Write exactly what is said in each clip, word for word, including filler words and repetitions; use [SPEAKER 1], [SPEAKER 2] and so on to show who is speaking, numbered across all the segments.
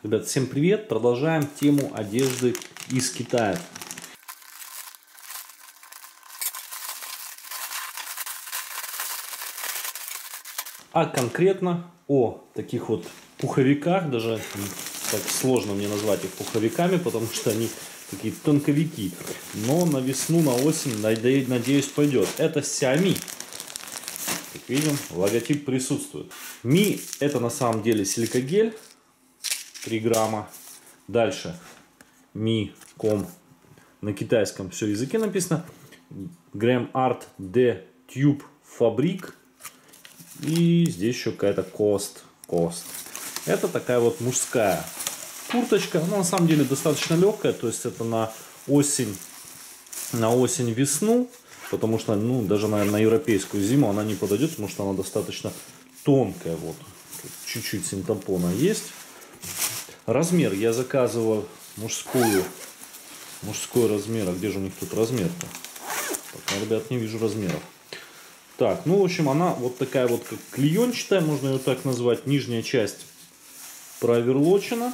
[SPEAKER 1] Ребят, всем привет! Продолжаем тему одежды из Китая. А конкретно о таких вот пуховиках, даже так сложно мне назвать их пуховиками, потому что они такие тонковики. Но на весну, на осень, надеюсь, пойдет. Это Xiaomi. Как видим, логотип присутствует. Ми это на самом деле силикогель. три грамма. Дальше ми точка ком. На китайском все языке написано. Грэм Арт де Тюб Фабрик. И здесь еще какая-то кост. Кост. Это такая вот мужская курточка. Она на самом деле достаточно легкая. То есть это на осень, на осень-весну. Потому что, ну, даже на, на европейскую зиму она не подойдет, потому что она достаточно тонкая. Вот. Чуть-чуть синтепона есть. Размер я заказывал мужскую. Мужской размер. А где же у них тут размер-то? Пока, ребят, не вижу размеров. Так, ну, в общем, она вот такая вот, как клеенчатая, можно ее так назвать. Нижняя часть проверлочена.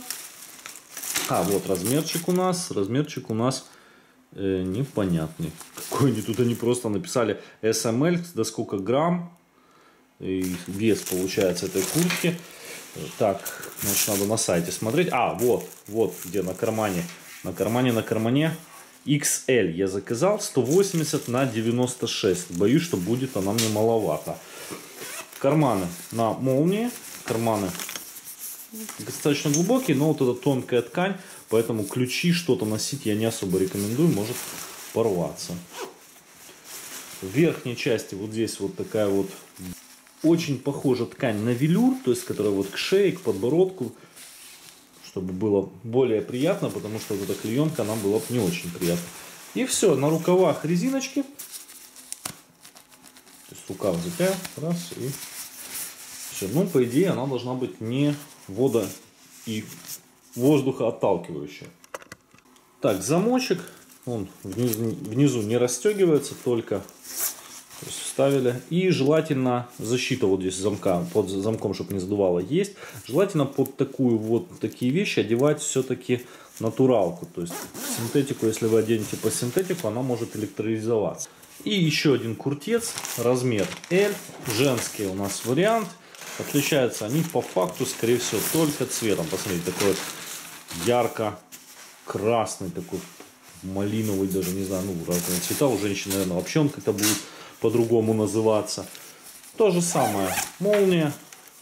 [SPEAKER 1] А, вот размерчик у нас. Размерчик у нас э, непонятный. Какой они тут, они просто написали эс эм эль, да сколько грамм. И вес получается этой куртки. Так, значит, надо на сайте смотреть. А, вот, вот где на кармане. На кармане, на кармане икс эль я заказал. сто восемьдесят на девяносто шесть. Боюсь, что будет она мне маловато. Карманы на молнии. Карманы достаточно глубокие, но вот эта тонкая ткань. Поэтому ключи, что-то носить я не особо рекомендую. Может порваться. В верхней части вот здесь вот такая вот... Очень похожа ткань на велюр, то есть которая вот к шее, к подбородку, чтобы было более приятно, потому что вот эта клеенка, она была бы не очень приятна. И все, на рукавах резиночки. То есть рукав затяг, раз и все. Ну, по идее, она должна быть не водо- и воздухоотталкивающая. Так, замочек, он внизу, внизу не расстегивается, только... Вставили. И желательно защита вот здесь замка, под замком, чтобы не задувало, есть. Желательно под такую вот такие вещи одевать все-таки натуралку. То есть синтетику, если вы оденете по синтетику, она может электролизоваться. И еще один куртец, размер эль, женский у нас вариант. Отличаются они по факту, скорее всего, только цветом. Посмотрите, такой вот ярко-красный, такой малиновый, даже не знаю, ну разные цвета. У женщин, наверное, вообще он как-то будет по-другому называться. То же самое. Молния,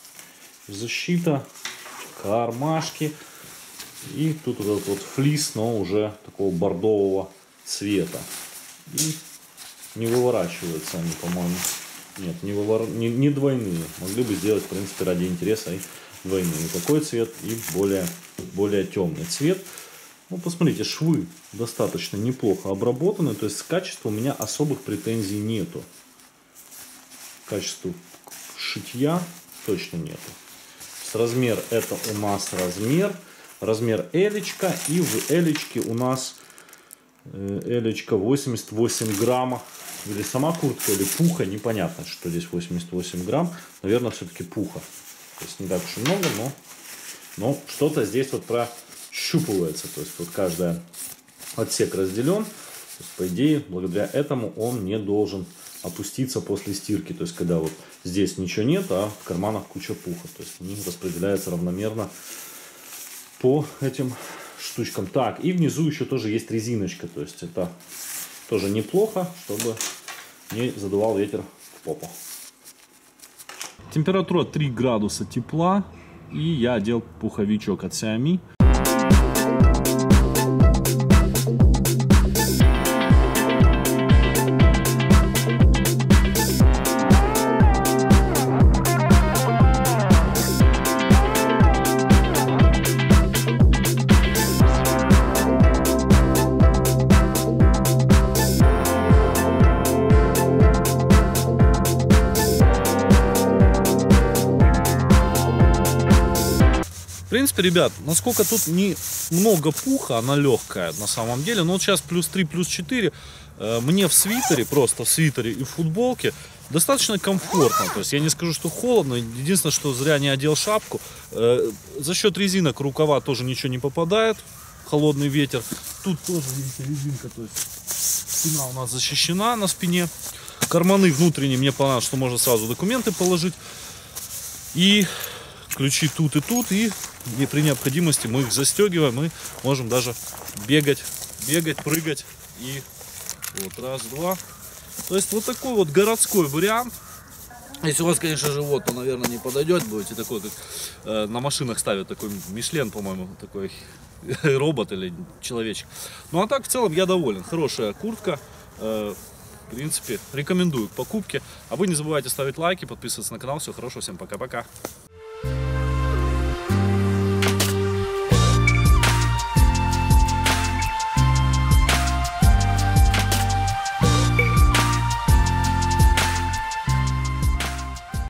[SPEAKER 1] защита, кармашки. И тут вот этот вот флис, но уже такого бордового цвета. И не выворачиваются они, по-моему. Нет, не, вывор... не, не двойные. Могли бы сделать, в принципе, ради интереса и двойные. Такой цвет и более, более темный цвет. Ну, посмотрите, швы достаточно неплохо обработаны. То есть, к качеству у меня особых претензий нету. К качеству шитья точно нету. С размер это у нас размер. Размер элечка. И в элечке у нас элечка восемьдесят восемь граммов. Или сама куртка, или пуха. Непонятно, что здесь восемьдесят восемь грамм. Наверное, все-таки пуха. То есть, не так уж и много, но, но что-то здесь вот про... щупывается, то есть вот каждый отсек разделен, то есть, по идее, благодаря этому он не должен опуститься после стирки, то есть когда вот здесь ничего нет, а в карманах куча пуха, то есть они распределяются равномерно по этим штучкам. Так, и внизу еще тоже есть резиночка, то есть это тоже неплохо, чтобы не задувал ветер в попу. Температура три градуса тепла, и я одел пуховичок от Xiaomi. В принципе, ребят, насколько тут не много пуха, она легкая на самом деле. Но вот сейчас плюс три, плюс четыре. Мне в свитере, просто в свитере и в футболке достаточно комфортно. То есть я не скажу, что холодно. Единственное, что зря не одел шапку. Э, за счет резинок рукава тоже ничего не попадает. Холодный ветер. Тут тоже, видите, резинка. То есть спина у нас защищена на спине. Карманы внутренние. Мне понравилось, что можно сразу документы положить. И ключи тут и тут. И при необходимости мы их застегиваем. И можем даже бегать, бегать, прыгать. И вот раз, два. То есть вот такой вот городской вариант. Если у вас, конечно, живот, то, наверное, не подойдет. Будете такой, как э, на машинах ставят такой Мишлен, по-моему, такой робот или человечек. Ну а так, в целом, я доволен. Хорошая куртка. Э, в принципе, рекомендую к покупке. А вы не забывайте ставить лайки, подписываться на канал. Всего хорошего, всем пока-пока.